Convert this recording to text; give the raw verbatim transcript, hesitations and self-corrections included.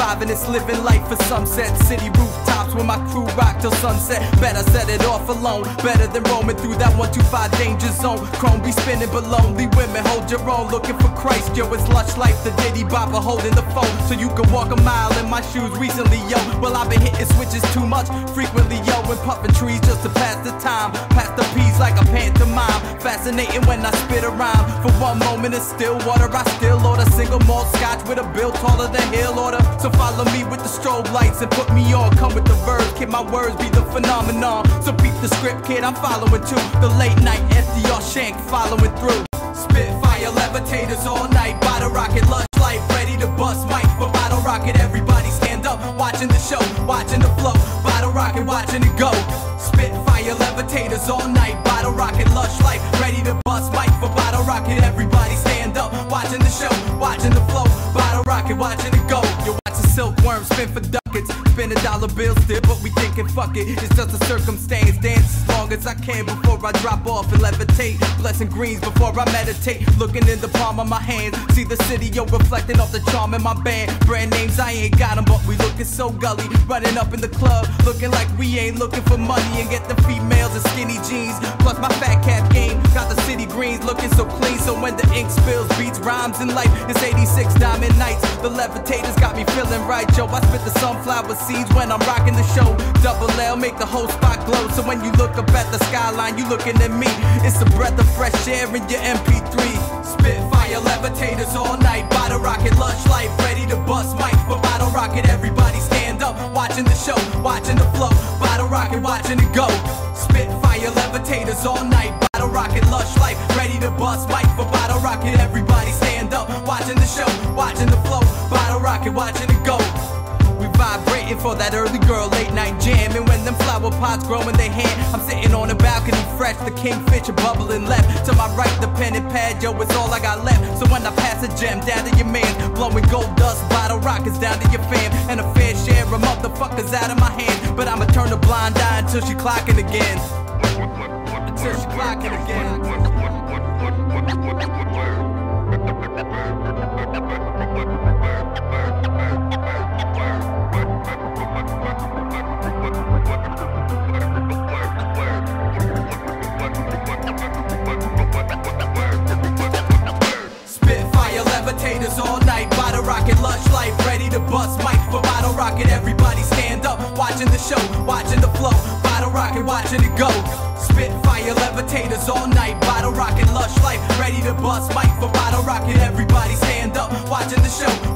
Surviving this living life for sunset. City rooftops where my crew rock till sunset. Better set it off alone, better than roaming through that one two five danger zone. Chrome be spinning but lonely women, hold your own, looking for Christ. Yo, it's lush life, the Diddy bopper holding the phone, so you can walk a mile in my shoes recently, yo. Well, I've been hitting switches too much frequently, yo, and puffing trees just to pass the time. Pass the peas like a pantomime, fascinating when I spit a rhyme. For one moment in still water, I still order single malt scotch with a bill taller than hill order. So follow me with the strobe lights and put me on. Come with the verbs, kid, my words be the phenomenon. So beat the script, kid, I'm following too. The late night F D R shank following through. Spitfire levitators all night, bottle rocket, lush life, ready to bust mic for bottle rocket. Everybody stand up, watching the show, watching the flow, bottle rocket, watching it go. Spitfire levitators all night, bottle rocket, lush life, ready to bust mic for bottle rocket. Everybody stand up, watching the show, watching the flow, bottle rocket, watching it go. You watch a silkworm spin for ducats, spin a dollar bill still, but we thinking fuck it, it's just a circumstance. Dance as long as I can before I drop off and levitate. Blessing greens before I meditate, looking in the palm of my hands. See the city, yo, reflecting off the charm in my band. Brand names, I ain't got them, but we looking so gully. Running up in the club, looking like we ain't looking for money. And get the females in skinny jeans, plus my fat cap game. Got the city greens looking so clean, so when the ink spills, beats, rhymes, and life. It's eighty-six diamond nights, the levitators got me feeling right, yo. I spit the sunflower seeds when I'm rocking the show. Double L, make the whole spot glow, so when you look up at the skyline, you looking at me. It's a breath of fresh air in your M P three. Spitfire levitators all night, bottle rocket, lush life, ready to bust mic for bottle rocket. Everybody stand up, watching the show, watching the flow, bottle rocket, watching it go. Spitfire levitators all night, bottle rocket, lush life, ready to bust mic for bottle rocket. Everybody stand up, watching the show, watching the flow, bottle rocket, watching it go. We vibrating for that early girl late night jam. And when them flower pots grow in their hand, I'm sitting on the balcony fresh, the kingfisher bubbling left. To my right, the pen and pad, yo, it's all I got left. So when I pass a gem down to your man, blowing gold dust, bottle rockets down to your fam. And a fair share of motherfuckers out of my hand, but I'ma turn a blind eye until she clocking again. Until she clocking again. Levitators all night, bottle rocket, lush life, ready to bust mic for bottle rocket. Everybody stand up, watching the show, watching the flow, bottle rocket, watching it go. Spitfire levitators all night, bottle rocket, lush life, ready to bust mic for bottle rocket. Everybody stand up, watching the show,